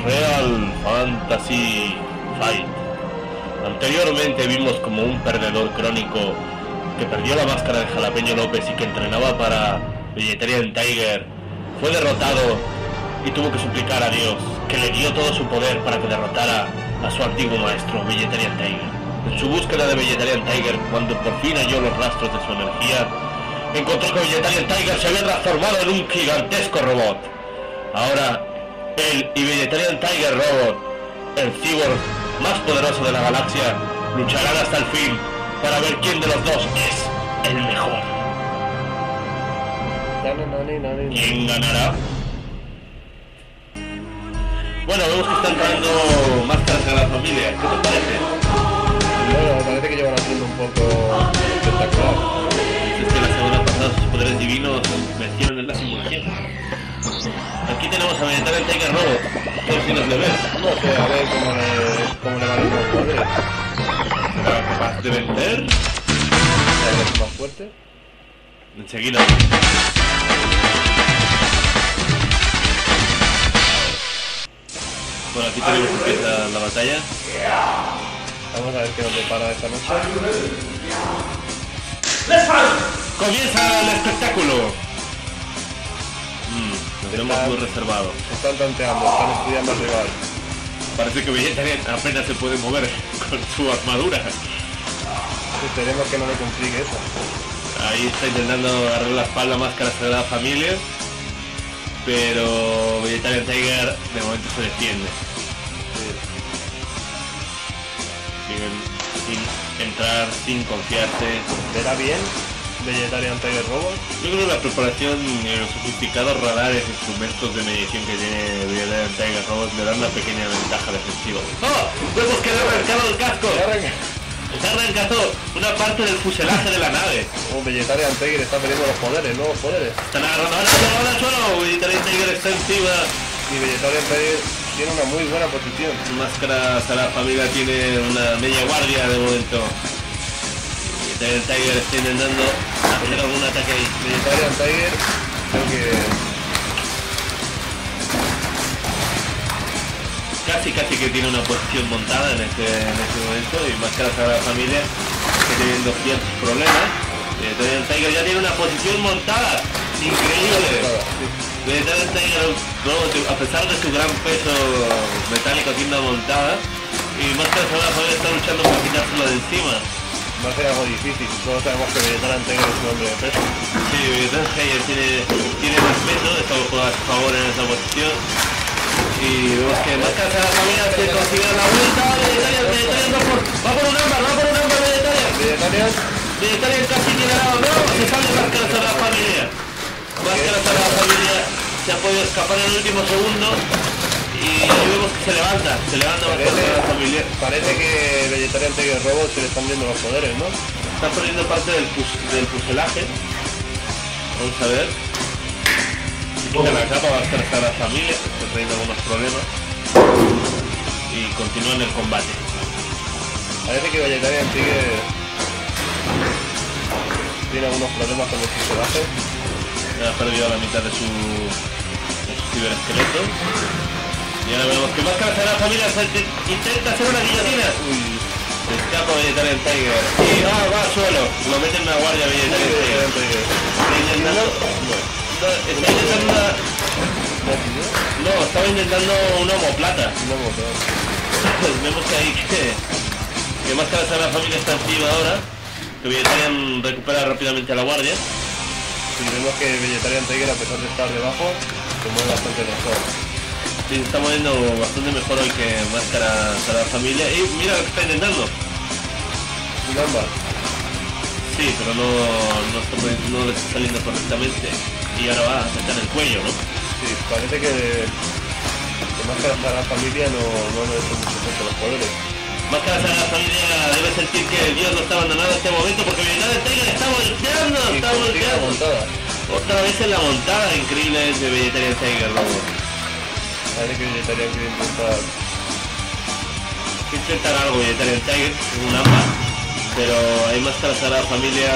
Real Fantasy Fight. Anteriormente vimos como un perdedor crónico que perdió la máscara de Jalapeño López y que entrenaba para Vegetarian Tiger fue derrotado y tuvo que suplicar a Dios, que le dio todo su poder para que derrotara a su antiguo maestro, Vegetarian Tiger. En su búsqueda de Vegetarian Tiger, cuando por fin halló los rastros de su energía, encontró que Vegetarian Tiger se había transformado en un gigantesco robot. Ahora, él y Vegetarian Tiger Robot, el cyborg más poderoso de la galaxia, lucharán hasta el fin para ver quién de los dos es el mejor. ¿Quién ganará? Bueno, vemos que están trayendo máscaras a la familia. ¿Qué te parece? Bueno, parece que llevan haciendo un poco espectacular. Es que la semana pasada sus poderes divinos vencieron en la simulación. Aquí tenemos a Vegetarian Tiger Robot. ¿Qué opciones le ves? No sé, a ver cómo le van los poderes. ¿Será capaz de vencer? ¿Es más fuerte? Enseguida. Bueno, aquí tenemos que empieza la batalla. Vamos a ver qué nos depara esta noche. ¡Comienza el espectáculo! Nos tenemos muy reservado. Están tanteando, están estudiando al rival. Parece que Vegetarian apenas se puede mover con su armadura. Esperemos que no le complique eso. Ahí está intentando agarrar la espalda Máscara Sagrada Familia, pero Vegetarian Tiger de momento se defiende. Siguen sin entrar, sin confiarse. ¿Verá bien Vegetarian Tiger Robot? Yo creo que la preparación y los sofisticados radares e instrumentos de medición que tiene Vegetarian Tiger Robot le dan una pequeña ventaja defensiva. ¡Oh! ¡Vemos que le ha arrancado el casco! Se ha arrancado una parte del fuselaje de la nave. Vegetarian Tiger está perdiendo los poderes, nuevos poderes. Están agarrando ahora al suelo. Vegetarian Tiger está encima. Y Vegetarian Tiger tiene una muy buena posición. Máscara Sagrada Familia tiene una media guardia de momento. Vegetarian Tiger está intentando hacer algún ataque ahí. Vegetarian Tiger creo que casi que tiene una posición montada en este momento, y Máscara Sagrada Familia está teniendo ciertos problemas. Vegetarian Tiger ya tiene una posición montada increíble. Vegetarian Tiger, a pesar de su gran peso metálico, tiene una montada, y Máscara Sagrada Familia está luchando por quitárselo de encima. va a ser algo difícil. Todos sabemos que Vegetarian Tiger es un hombre de peso. Sí, Vegetarian Tiger tiene más peso, eso juega a su favor en esa posición. Y vemos que Máscara Sagrada Familia se consigue la vuelta. Vegetarian va por un ámbar, Vegetarian casi tiene la no, se sale Máscara Sagrada Familia. Máscara Sagrada Familia se ha podido escapar en el último segundo. Y ahí vemos que se levanta Máscara Sagrada Familia. Parece que Vegetarian Tiger Robot se le están viendo los poderes, ¿no? Está perdiendo parte del fuselaje. Vamos a ver. Quita la capa, va a estar hasta la familia, está teniendo algunos problemas. Y continúa en el combate. Parece que Vegetarian Tiger tiene algunos problemas con el fuselaje. Ha perdido la mitad de su ciberesqueleto. Y ahora vemos que Máscara Sagrada Familia intenta hacer una guillotina. Se escapa Vegetarian Tiger. Y va al suelo. Lo mete en una guardia Vegetarian Tiger. Estaba intentando una homoplata. Vemos que ahí que Máscara Sagrada Familia está encima ahora. Que Vegetarian recupera rápidamente a la guardia. Y vemos que Vegetarian Tiger, a pesar de estar debajo, se mueve bastante mejor. Sí, se está moviendo bastante mejor hoy que Máscara Sagrada Familia. Y mira lo que está intentando. Un ámbar. Sí, pero no le está saliendo correctamente. Y ahora va a sacar el cuello, ¿no? Sí, parece que Máscara Sagrada Familia no le hace mucho efecto los poderes. Máscara Sagrada Familia debe sentir que Dios lo está abandonando en este momento, porque Vegetarian Tiger está volteando, está volteando. Otra vez en la montada increíble de Vegetarian Tiger, loco. Parece que Vegetarian quiere intentar algo Vegetarian Tiger, un ámbar, pero hay Máscara Sagrada Familia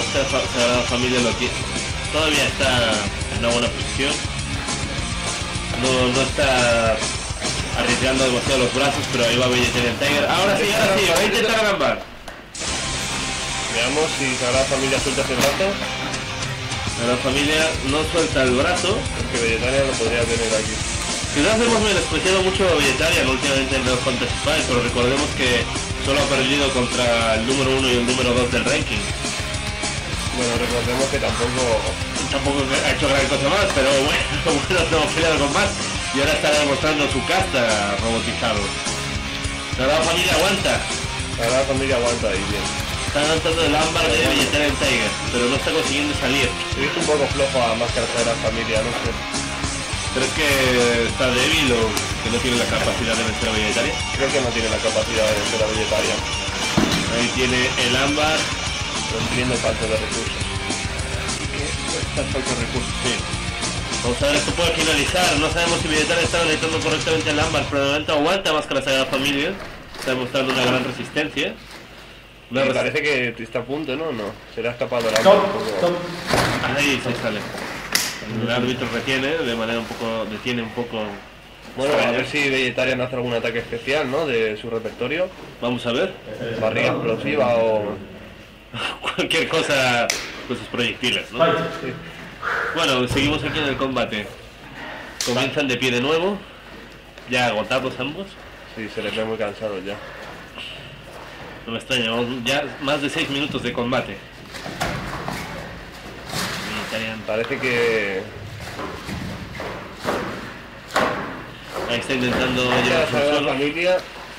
lo tiene. Todavía está en una buena posición. no está arriesgando demasiado los brazos, pero ahí va Vegetarian Tiger. Ahora sí, va a intentar alambar. Veamos si Sagrada Familia suelta ese brazo. La familia no suelta el brazo. Porque Vegetarian lo podría tener aquí. Quizás hemos menospreciado mucho a Vegetarian últimamente en los Fantasy Fight, pero recordemos que solo ha perdido contra el número 1 y el número 2 del ranking. Bueno, recordemos que tampoco ha hecho gran cosa más, pero bueno, no peleado con más. Y ahora está demostrando su casta robotizado. La familia aguanta. Sagrada Familia aguanta ahí bien. Está aguantando el ámbar de Vegetarian Tiger, pero no está consiguiendo salir. He visto un poco flojo a Máscara Sagrada Familia, no sé. ¿Crees que está débil o que no tiene la capacidad de vencer a Vegetarian? Creo que no tiene la capacidad de vencer a Vegetarian. Ahí tiene el ámbar. Tiene falta de recursos. Está falta de recursos, sí. Vamos a ver, esto puede finalizar. No sabemos si Vegetarian está conectando correctamente el ámbar, pero de momento aguanta Máscara Sagrada Familia. Está demostrando una gran resistencia. Me parece que está a punto, ¿no? No. Será escapado el ámbar. Ahí se sale. El árbitro retiene, de manera un poco, detiene un poco. Bueno, a ver si Vegetarian hace algún ataque especial, ¿no? De su repertorio. Vamos a ver. Barriga explosiva o... cualquier cosa con sus proyectiles, ¿no? Sí. Bueno, seguimos aquí en el combate. Comienzan de pie de nuevo. Ya agotados ambos. Sí, se les ve muy cansados ya. No me extraña, vamos ya más de 6 minutos de combate. Parece que... Ahí está intentando Máscara llevarse al Sagrada suelo. Familia.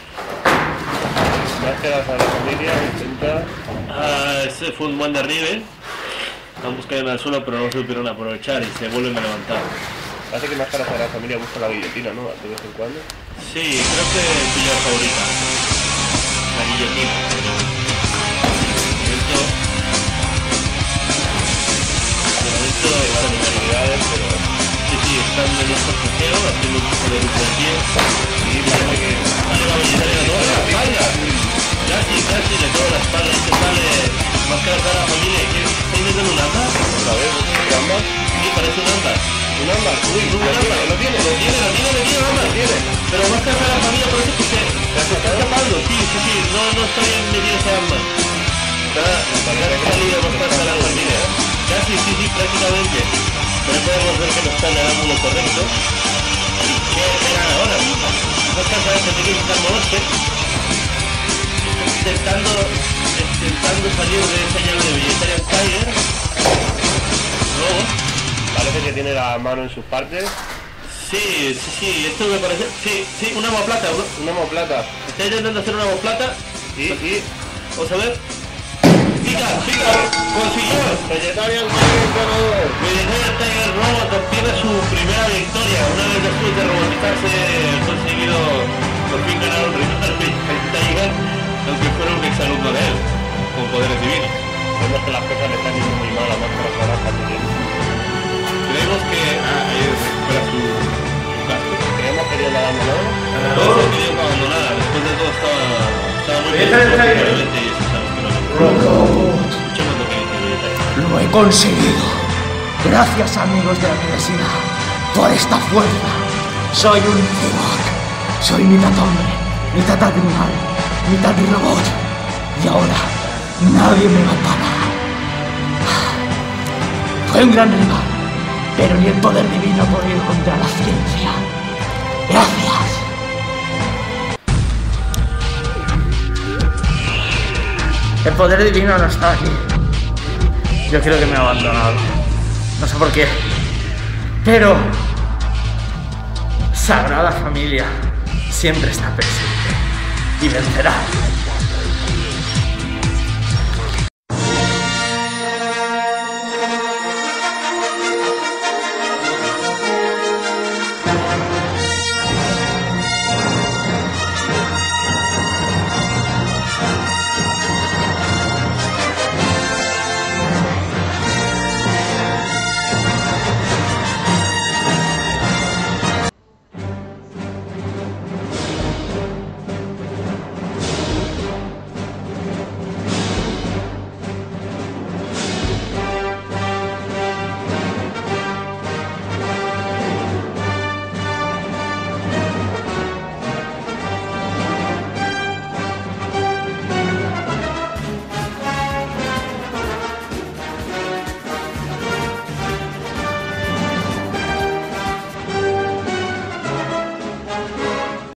Máscara Sagrada Familia intenta... Ese fue un buen derribe. Ambos caen al suelo pero no supieron aprovechar y se vuelven a levantar. Parece que Máscara Sagrada Familia busca la guillotina, ¿no? De vez en cuando. Sí, creo que pilló favorita. La guillotina. De momento Las unidades, pero... sí, están en un forcejeo, haciendo un poco de lucha de pie. Sí, parece que... Ahí va Vegetarian, toda la espalda. Casi le toda la espalda. Este sale Máscara Sagrada Familia. ¿Qué? ¿Está intentando un ámbar? Otra vez, ¿un ámbar? Sí, parece un ámbar. ¿Un ámbar? Uy, Un ámbar. lo tiene. Un ámbar. Pero Máscara Sagrada Familia parece que se está escapando. Sí. No está bien metido ese ámbar. Está salido Máscara Sagrada Familia. Casi, sí, prácticamente. Pero podemos ver que no está en el ángulo correcto. ¿Qué era ahora? Máscara Sagrada se tiene que intentar moverse. Intentando salir de esa llave de Vegetarian Tiger. Luego. Parece que tiene la mano en sus partes. Sí, esto me parece... Sí, una homoplata. Una homoplata. Está intentando hacer una homoplata. Y... Vamos a ver. ¡Pica! ¡Consiguió! Vegetarian Tiger ganador. Vegetarian Tiger Robot obtiene su primera victoria. Una vez después de robotizarse, ha conseguido por fin ganar un rival Vegetarian Tiger, aunque fuera un exalumno de él, con poderes divinos. Vemos que las cosas le están yendo muy mal a Máscara Sagrada Familia. Creemos que... ahí recupera su casco. Creemos que Dios la abandonó. Todo se quería abandonada. Después de todo estaba muy bien. Y eso sabemos que no. Escuchemos lo que dice Vegetarian. Lo he conseguido. Gracias, amigos de la universidad, por esta fuerza. Soy un cyborg. Soy mitad hombre, mitad animal, mitad robot. Y ahora nadie me va a parar. Fue un gran rival, pero ni el poder divino ha podido contra la ciencia. Gracias. El poder divino no está aquí. Yo creo que me ha abandonado. No sé por qué. Pero... Sagrada Familia siempre está presente. Y vencerá.